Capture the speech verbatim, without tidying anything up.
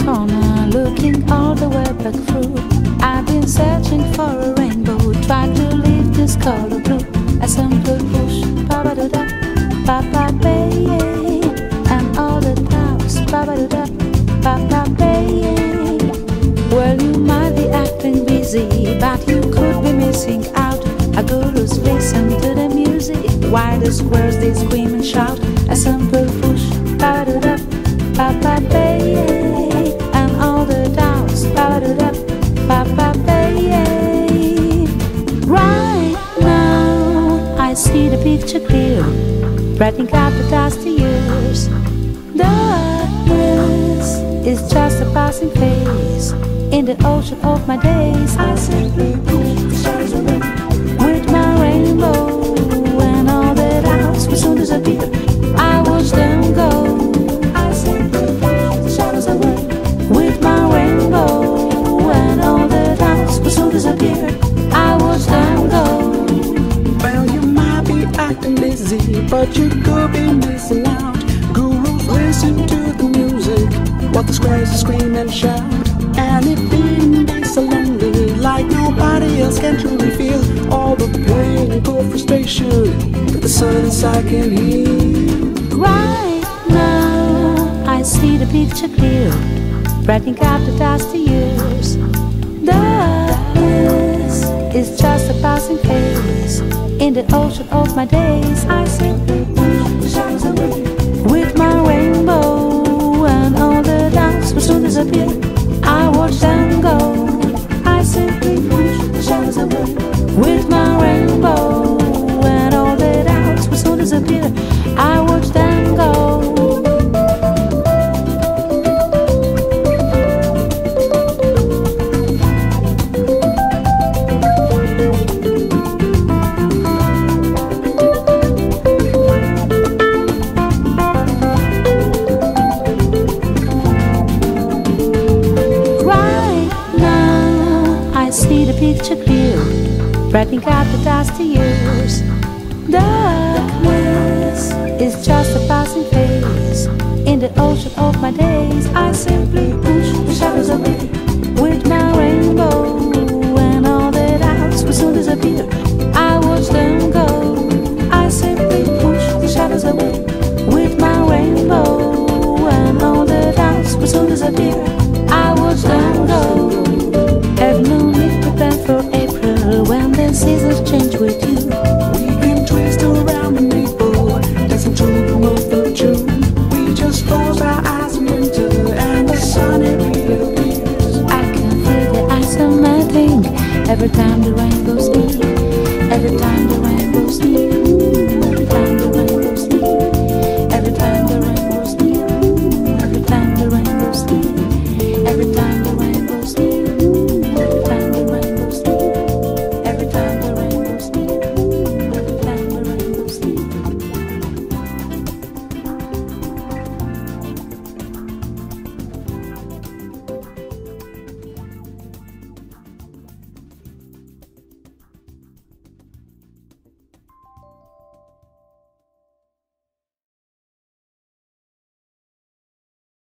corner, looking all the way back through. I've been searching for a rainbow, tried to leave this color blue. A simple push, ba-ba-da-da, ba-ba-ba-yay, and all the times, ba-ba-da-da, ba-ba-ba-yay. Well, you might be acting busy, but you could be missing out. A good who's listen to the music, while the squares they scream and shout. A simple push, ba-ba-da-da, ba-ba-ba-yay, and all the doubts, ba-ba-da-da, ba-ba-ba-yay. Right now, I see the picture clear, brightening up the dusty years. Darkness is just a passing phase in the ocean of my days. I simply push the shadows away with my rainbow, and all the doubts will soon disappear. I watch them go. I simply push the shadows away with my rainbow, and all the doubts will soon disappear. I watch them go. Well, you might be acting busy, but you could be missing out. Gurus listen to the music, what the squares scream and shout. And it being be so lonely, like nobody else can truly feel all the pain and cold frustration that the sun inside can heal. Right now, I see the picture clear, brightening up the dusty years. Darkness is just a passing phase in the ocean of my days. I simply push the shadows away with my rainbow, and all the doubts will soon disappear. I watch them go. I simply push the shadows away with my rainbow, and all the doubts will soon disappear. I watch them go. See the picture clear, brightening up the dusty years. Darkness is just a passing phase in the ocean of my days. I simply push the shadows away with my rainbow, and all the doubts will soon disappear. I watch them go. I simply push the shadows away with my rainbow, and all the doubts will soon disappear.